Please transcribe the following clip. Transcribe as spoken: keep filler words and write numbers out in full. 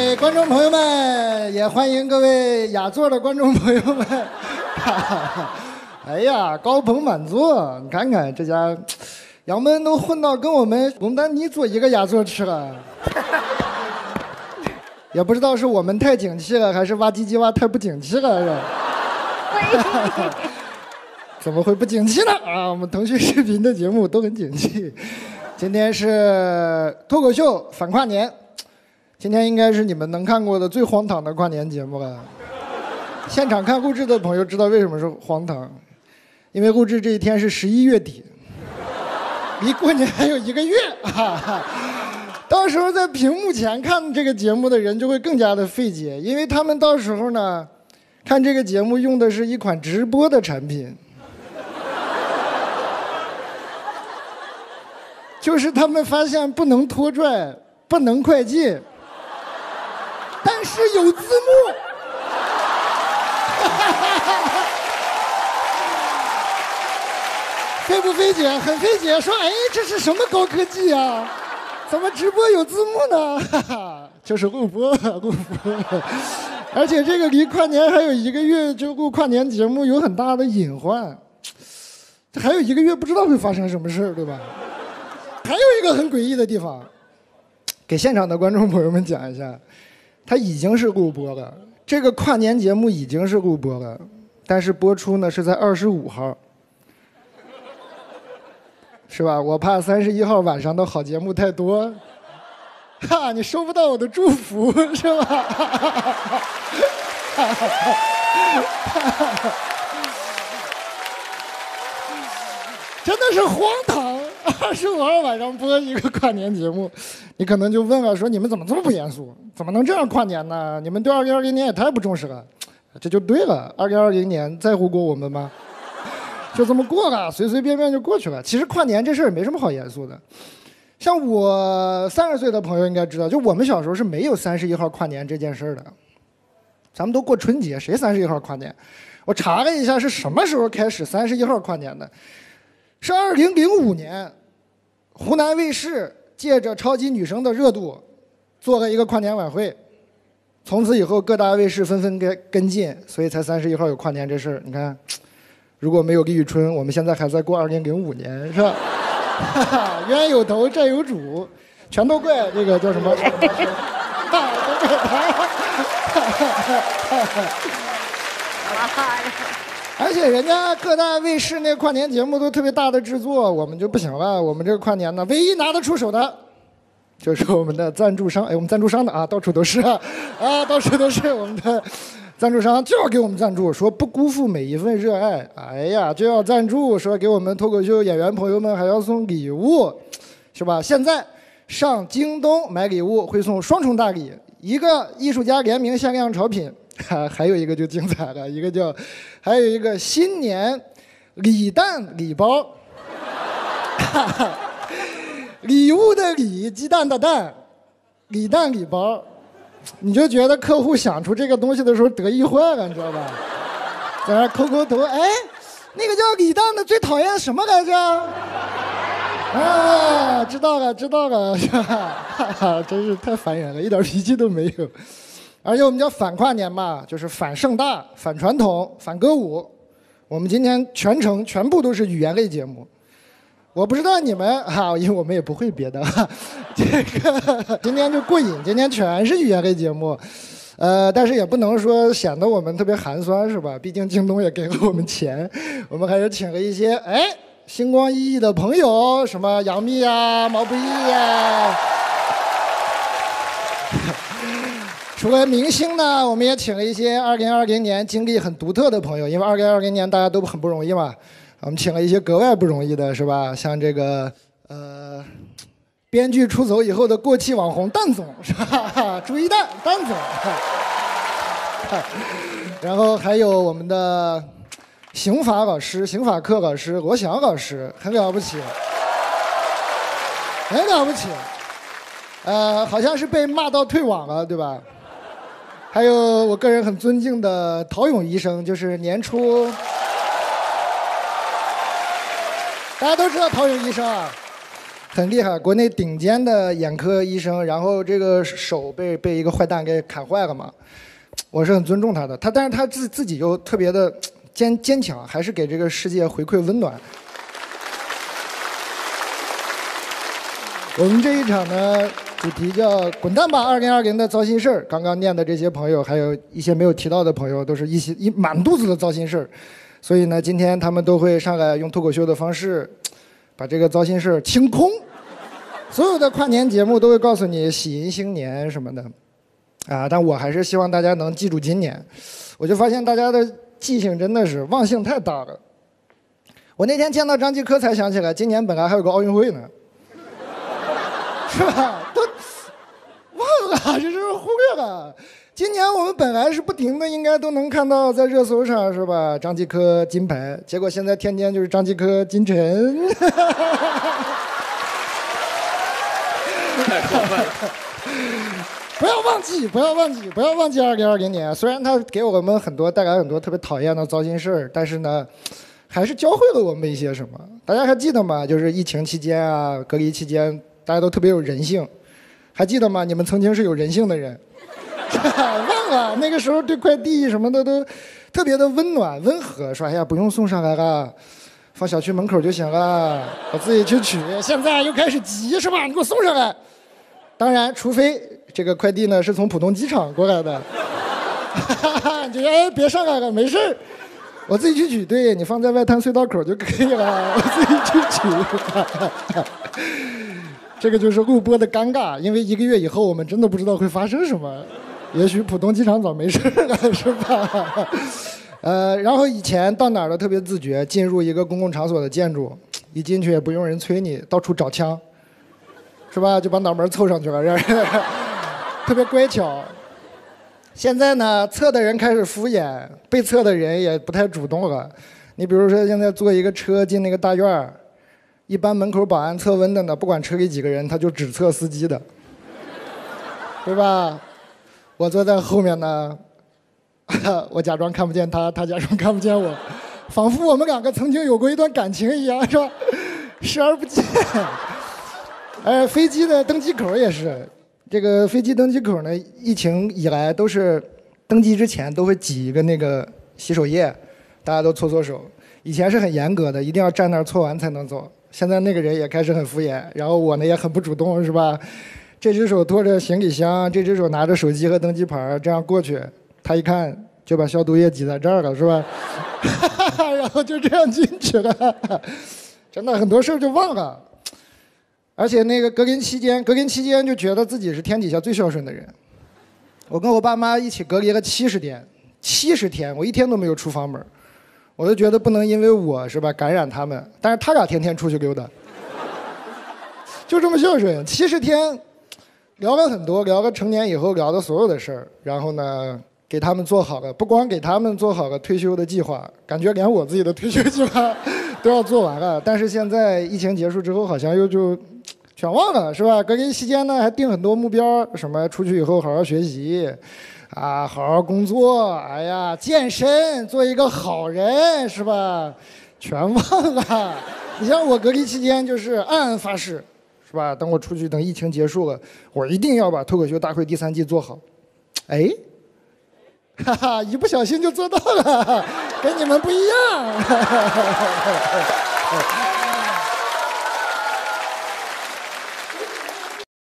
位观众朋友们，也欢迎各位雅座的观众朋友们。哎呀，高朋满座，你看看这家，杨门都混到跟我们龙丹妮坐一个雅座去了。也不知道是我们太景气了，还是挖唧唧挖太不景气了，是吧？怎么会不景气呢？啊，我们腾讯视频的节目都很景气。今天是脱口秀反跨年，今天应该是你们能看过的最荒唐的跨年节目了。现场看录制的朋友知道为什么是荒唐，因为录制这一天是十一月底，离过年还有一个月啊。到时候在屏幕前看这个节目的人就会更加的费解，因为他们到时候呢，看这个节目用的是一款直播的产品。就是他们发现不能拖拽，不能快进，但是有字幕。费不费解？很费解。说，哎，这是什么高科技啊？怎么直播有字幕呢？哈哈，就是录播，录播。而且这个离跨年还有一个月，就录跨年节目有很大的隐患。这还有一个月，不知道会发生什么事儿，对吧？还有一个很诡异的地方，给现场的观众朋友们讲一下，它已经是录播了，这个跨年节目已经是录播了，但是播出呢是在二十五号，是吧？我怕三十一号晚上的好节目太多，哈，你收不到我的祝福，是吧？真的是荒唐。二十五号晚上播一个跨年节目，你可能就问了，说你们怎么这么不严肃？怎么能这样跨年呢？你们对二零二零年也太不重视了。这就对了，二零二零年在乎过我们吗？就这么过了，随随便便就过去了。其实跨年这事儿也没什么好严肃的。像我三十岁的朋友应该知道，就我们小时候是没有三十一号跨年这件事儿的。咱们都过春节，谁三十一号跨年？我查了一下，是什么时候开始三十一号跨年的？是二零零五年，湖南卫视借着超级女声的热度，做了一个跨年晚会。从此以后，各大卫视纷纷跟跟进，所以才三十一号有跨年这事儿。你看，如果没有李宇春，我们现在还在过二零零五年，是吧？冤有头债有主，全都怪这个叫什么？而且人家各大卫视那跨年节目都特别大的制作，我们就不行了。我们这个跨年呢，唯一拿得出手的，就是我们的赞助商。哎，我们赞助商的啊，到处都是啊，啊，到处都是我们的赞助商，就要给我们赞助，说不辜负每一份热爱。哎呀，就要赞助，说给我们脱口秀演员朋友们还要送礼物，是吧？现在上京东买礼物会送双重大礼，一个艺术家联名限量潮品。还有一个就精彩了，一个叫，还有一个新年礼蛋礼包，礼物的礼，鸡蛋的蛋，礼蛋礼包，你就觉得客户想出这个东西的时候得意坏了，你知道吧？在那抠抠头，哎，那个叫李诞的最讨厌什么来着？啊，知道了，知道了，是吧？哈哈，真是太烦人了，一点脾气都没有。而且我们叫反跨年嘛，就是反盛大、反传统、反歌舞。我们今天全程全部都是语言类节目。我不知道你们哈、啊，因为我们也不会别的。这个今天就过瘾，今天全是语言类节目。呃，但是也不能说显得我们特别寒酸，是吧？毕竟京东也给了我们钱，我们还是请了一些哎星光熠熠的朋友，什么杨幂呀、毛不易呀。除了明星呢，我们也请了一些二零二零年经历很独特的朋友，因为二零二零年大家都很不容易嘛，我们请了一些格外不容易的，是吧？像这个呃，编剧出走以后的过气网红蛋总，是吧？朱一蛋，蛋总。然后还有我们的刑法老师、刑法课老师罗翔老师，很了不起，很了不起。呃，好像是被骂到退网了，对吧？还有我个人很尊敬的陶勇医生，就是年初，大家都知道陶勇医生啊， 很厉害，国内顶尖的眼科医生，然后这个手被被一个坏蛋给砍坏了嘛，我是很尊重他的。他但是他自自己又特别的坚坚强，还是给这个世界回馈温暖。我们这一场呢，主题叫"滚蛋吧，二零二零的糟心事儿"。刚刚念的这些朋友，还有一些没有提到的朋友，都是一些一满肚子的糟心事儿。所以呢，今天他们都会上来用脱口秀的方式，把这个糟心事儿清空。所有的跨年节目都会告诉你喜迎新年什么的，啊，但我还是希望大家能记住今年。我就发现大家的记性真的是忘性太大了。我那天见到张继科才想起来，今年本来还有个奥运会呢，是吧？都忘了，这是忽略了。今年我们本来是不停的，应该都能看到在热搜上，是吧？张继科金牌，结果现在天天就是张继科金晨。 太过分了！ 不要忘记，不要忘记，不要忘记二零二零年。虽然它给我们很多带来很多特别讨厌的糟心事儿，但是呢，还是教会了我们一些什么。大家还记得吗？就是疫情期间啊，隔离期间，大家都特别有人性。还记得吗？你们曾经是有人性的人。忘了那个时候对快递什么的都特别的温暖温和，说哎呀不用送上来了，放小区门口就行了，我自己去取。现在又开始急是吧？你给我送上来。当然，除非这个快递呢是从浦东机场过来的，就哎别上来了，没事儿，我自己去取。对，你放在外滩隧道口就可以了，我自己去取。这个就是录播的尴尬，因为一个月以后我们真的不知道会发生什么。也许浦东机场早没事了，是吧？呃，然后以前到哪儿都特别自觉，进入一个公共场所的建筑，一进去也不用人催你，到处找枪，是吧？就把脑门凑上去了，让人特别乖巧。现在呢，测的人开始敷衍，被测的人也不太主动了。你比如说，现在坐一个车进那个大院儿，一般门口保安测温的呢，不管车里几个人，他就只测司机的，对吧？我坐在后面呢，我假装看不见他，他假装看不见我，仿佛我们两个曾经有过一段感情一样，是吧？视而不见。哎，飞机的登机口也是，这个飞机登机口呢，疫情以来都是登机之前都会挤一个那个洗手液，大家都搓搓手。以前是很严格的，一定要站那儿搓完才能走。现在那个人也开始很敷衍，然后我呢也很不主动，是吧？这只手拖着行李箱，这只手拿着手机和登机牌，这样过去，他一看就把消毒液挤在这儿了，是吧？然后就这样进去了，真的很多事儿就忘了。而且那个隔离期间，隔离期间就觉得自己是天底下最孝顺的人。我跟我爸妈一起隔离了七十天，七十天，我一天都没有出房门，我就觉得不能因为我是吧感染他们，但是他俩天天出去溜达，就这么孝顺，七十天。聊了很多，聊了成年以后聊的所有的事儿，然后呢，给他们做好了，不光给他们做好了退休的计划，感觉连我自己的退休计划都要做完了。但是现在疫情结束之后，好像又就全忘了，是吧？隔离期间呢，还定很多目标，什么出去以后好好学习，啊，好好工作，哎呀，健身，做一个好人，是吧？全忘了。你像我隔离期间就是暗暗发誓。是吧？等我出去，等疫情结束了，我一定要把脱口秀大会第三季做好。哎，哈哈，一不小心就做到了，跟你们不一样。